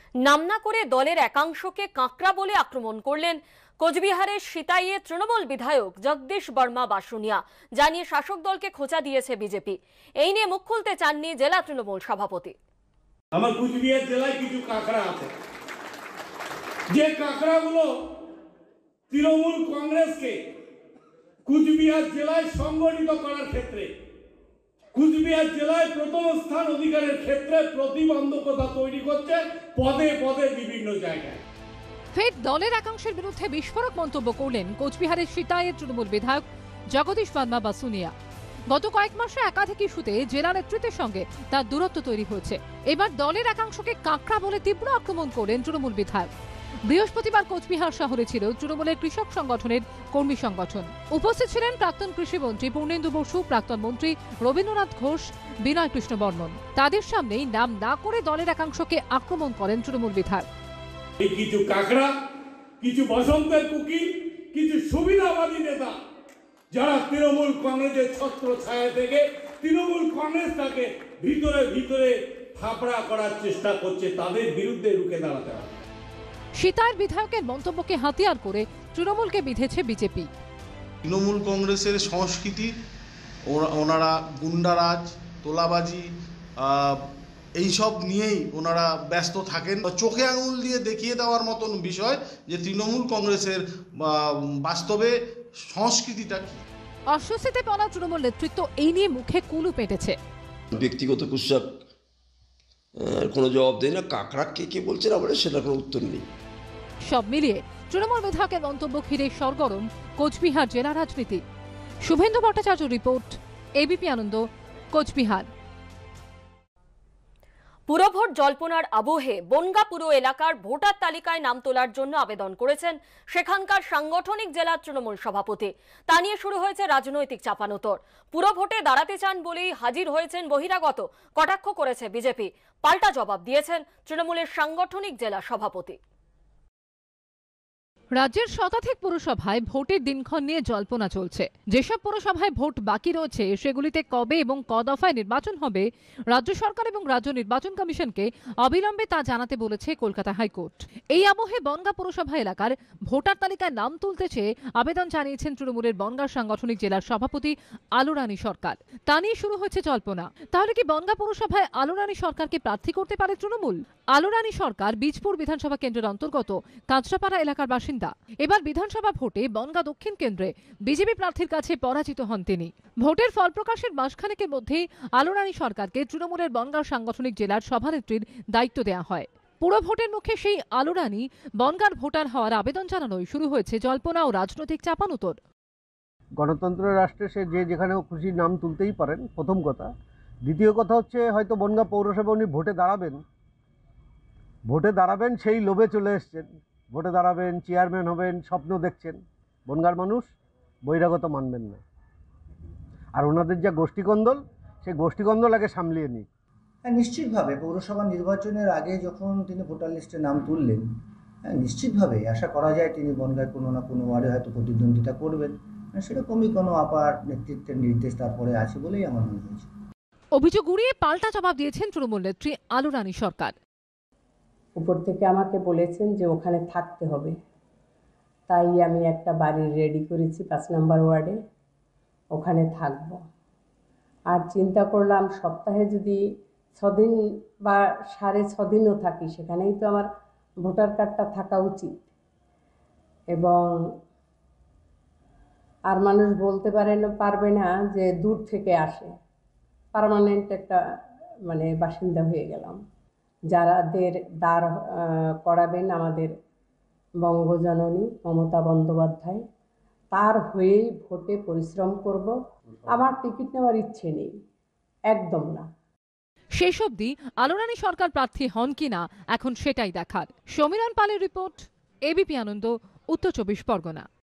নাম না করে দলের একাংশকে কাঁকড়া বলে আক্রমণ করলেন কোচবিহারের সিতাইয়ে তৃণমূল বিধায়ক জগদীশ বর্মা বাসুনিয়া। জানিয়ে শাসক দলকে খোঁচা দিয়েছে বিজেপি। এই নিয়ে মুখ খুলতে চাননি জেলা তৃণমূল সভাপতি। আমার কোচবিহার জেলায় কিছু কাঁকড়া আছে, যে কাঁকড়াগুলো তৃণমূল কংগ্রেসকে কোচবিহার জেলায় সংগঠিত করার ক্ষেত্রে, কোচবিহার জেলায় প্রথম স্থান অধিকারের ক্ষেত্রে প্রতিবন্ধকতা তৈরি করছে পদে পদে বিভিন্ন জায়গায়। ফের দলের একাংশের বিরুদ্ধে বিস্ফোরক মন্তব্য করলেন কোচবিহারের সিতাইয়ের তৃণমূল বিধায়ক জগদীশ বর্মা বাসুনিয়া। গত কয়েক মাসে একাধিক ইস্যুতে জেলা নেতৃত্বের সঙ্গে তার দূরত্ব তৈরি হয়েছে। এবার দলের একাংশকে কাঁকড়া বলে তীব্র আক্রমণ করলেন তৃণমূল বিধায়ক। বৃহস্পতিবার কোচবিহার শহরে ছিল তৃণমূলের কৃষক সংগঠনের কর্মী সংগঠন। উপস্থিত ছিলেন প্রাক্তন কৃষিমন্ত্রী পূর্ণেন্দু বসু, প্রাক্তন মন্ত্রী রবীন্দ্রনাথ ঘোষ, বিনয় কৃষ্ণ বর্মন। তাদের সামনেই নাম না করে দলের একাংশকে আক্রমণ করেন তৃণমূল বিধায়ক। কিছু কাঁকড়া, কিছু বসন্তের কুকি, কিছু সুবিধাবাদী নেতা যারা তৃণমূল কংগ্রেসের ছত্র ছায়া থেকে তৃণমূল কংগ্রেসটাকে ভিতরে ভিতরে থাপড়া করার চেষ্টা করছে, তাদের বিরুদ্ধে রুখে দাঁড়াতে হবে। সিতাইয়ের বিধায়কের মন্তব্যকে হাতিয়ার করে তৃণমূলকে বিঁধেছে বিজেপি। তৃণমূল কংগ্রেসের সংস্কৃতি, ওনারা গুন্ডারাজ, তোলাবাজি, এইসব নিয়েই ওনারা ব্যস্ত থাকেন। চোখে আঙুল দিয়ে দেখিয়ে দেওয়ার মতন বিষয় যে তৃণমূল কংগ্রেসের বাস্তবে সংস্কৃতিটা কি। অস্বস্তিতে পড়া তৃণমূল নেতৃত্ব এই নিয়ে মুখে কুলু পেটেছে। ব্যক্তিগত কুৎসা কোনো জবাব দেয় না, কাঁকড়া কে বলছে না বলে সেটা কোনো উত্তর নেই। সব মিলিয়ে তৃণমূল বিধায়কের মন্তব্য ঘিরে সরগরম কোচবিহার জেলা রাজনীতি। শুভেন্দু ভট্টাচার্য রিপোর্ট, এবিপি আনন্দ, কোচবিহার। পুরভোট জল্পনার আবহে বনগাঁ পুর এলাকার ভোটার তালিকায় নাম তোলার জন্য আবেদন করেছেন সেখানকার সাংগঠনিক জেলা তৃণমূল সভাপতি। তা নিয়ে শুরু হয়েছে রাজনৈতিক চাপানোতর। পুরভোটে দাঁড়াতে চান বলেই হাজির হয়েছেন বহিরাগত, কটাক্ষ করেছে বিজেপি। পাল্টা জবাব দিয়েছেন তৃণমূলের সাংগঠনিক জেলা সভাপতি। রাজ্যের শতাধিক পুরসভায় ভোটের দিনক্ষণ নিয়ে জল্পনা চলছে। যেসব পুরসভায় ভোট বাকি রয়েছে সেগুলিতে কবে এবং ক দফায় নির্বাচন হবে রাজ্য সরকার এবং রাজ্য নির্বাচন কমিশনকে অবিলম্বে তা জানাতে বলেছে কলকাতা হাইকোর্ট। এই আবহে বনগাঁ পুরসভা এলাকার ভোটার তালিকায় নাম তুলতে চেয়ে আবেদন জানিয়েছেন তৃণমূলের বনগাঁ সাংগঠনিক জেলার সভাপতি আলোরানী সরকার। তা নিয়ে শুরু হয়েছে জল্পনা। তাহলে কি বনগাঁ পুরসভায় আলোরানী সরকারকে প্রার্থী করতে পারে তৃণমূল? আলোরানী সরকার বীজপুর বিধানসভা কেন্দ্রের অন্তর্গত কাঁচরাপাড়া এলাকার বাসিন্দা। এবার বিধানসভা ভোটে বনগাঁ দক্ষিণ কেন্দ্রে বিজেপি প্রার্থীর কাছে পরাজিত হন তিনি। ভোটের ফল প্রকাশের মাসখানেকের মধ্যেই আলোরানী সরকারকে তৃণমূলের বনগাঁ সাংগঠনিক জেলার সভানেত্রীর দায়িত্ব দেওয়া হয়। পুরো ভোটের মুখে সেই আলোরানী বনগাঁর ভোটার হওয়ার আবেদন জানানোই শুরু হয়েছে জল্পনা ও রাজনৈতিক চাপানোতর। গণতন্ত্র রাষ্ট্রে সে যেখানে খুশি নাম তুলতেই পারেন, প্রথম কথা। দ্বিতীয় কথা হচ্ছে, হয়তো বনগাঁ পৌরসভা উনি ভোটে দাঁড়াবেন সেই লোভে চলে এসছেন। ভোটে দাঁড়াবেন, চেয়ারম্যান হবেন, স্বপ্ন দেখছেন। বনগাঁর মানুষ বহিরাগত মানবেন না। আর ওনাদের যা গোষ্ঠীকন্দল, সেই গোষ্ঠীকন্দল আগে সামলিয়ে নিই। হ্যাঁ, নিশ্চিতভাবে পৌরসভা নির্বাচনের আগে যখন তিনি ভোটার লিস্টে নাম তুললেন, নিশ্চিতভাবে আশা করা যায় তিনি বনগাঁয় কোনো না কোনো ওয়ার্ডে হয়তো প্রতিদ্বন্দ্বিতা করবেন। সেরকমই কোনো আপার নেতৃত্বের নির্দেশ তারপরে আছে বলেই আমার মনে হয়েছে। অভিযোগ উড়িয়ে পাল্টা জবাব দিয়েছেন তৃণমূল নেত্রী আলোরানী সরকার। উপর থেকে আমাকে বলেছেন যে ওখানে থাকতে হবে, তাই আমি একটা বাড়ি রেডি করেছি 5 নম্বর ওয়ার্ডে, ওখানে থাকব। আর চিন্তা করলাম সপ্তাহে যদি 6 দিন বা 6.5 দিনও থাকি, সেখানেই তো আমার ভোটার কার্ডটা থাকা উচিত। এবং আর মানুষ বলতে পারবে না যে দূর থেকে আসে, পার্মানেন্ট একটা বাসিন্দা হয়ে গেলাম। যারাদের দাঁড় করাবেন আমাদের বঙ্গজননী মমতা বন্দ্যোপাধ্যায়, তার হয়েই ভোটে পরিশ্রম করব। আমার টিকিট নেওয়ার ইচ্ছে নেই, একদম না। শেষ অবধি আলোরানী সরকার প্রার্থী হন কিনা এখন সেটাই দেখার। সমীরণ পালের রিপোর্ট, এবিপি আনন্দ, উত্তর 24 পরগনা।